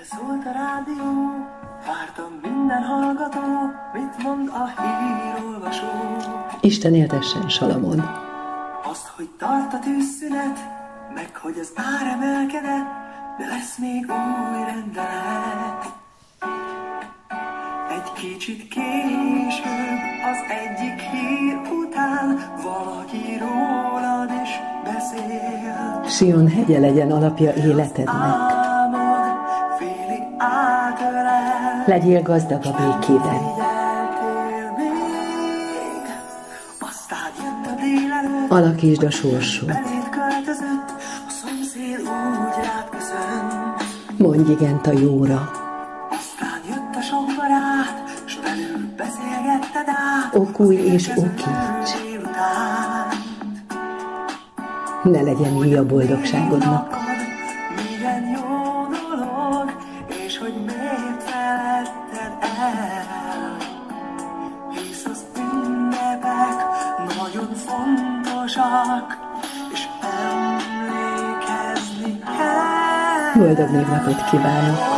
Szólt a rádió, vártam minden hallgató, mit mond a hírolvasó. Isten éltessen Salamon. Azt, hogy tart a tűzszünet, meg hogy az ár emelkedett, de lesz még új rendelet. Egy kicsit később, az egyik hír után, valaki rólad is beszél. Sion hegye legyen alapja életednek. Legyél gazdag a békében. Alakítsd a sorsod. Mondj igent a jóra. Okulj és okíts. Ne legyen híj a boldogságodnak. És emlékezni kell. Boldog névnapot kívánok!